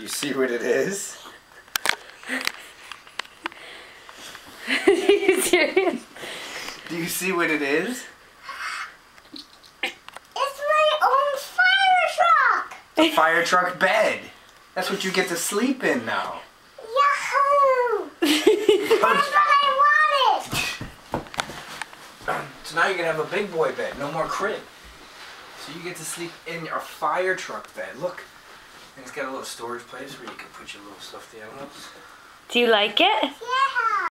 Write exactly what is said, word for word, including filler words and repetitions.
You see what it is? Are you serious? Do you see what it is? It's my own fire truck! A fire truck bed. That's what you get to sleep in now. Yahoo! That's what I wanted! So now you're gonna have a big boy bed, no more crib. So you get to sleep in your fire truck bed. Look, and it's got a little storage place where you can put your little stuffed animals. Do you like it? Yeah!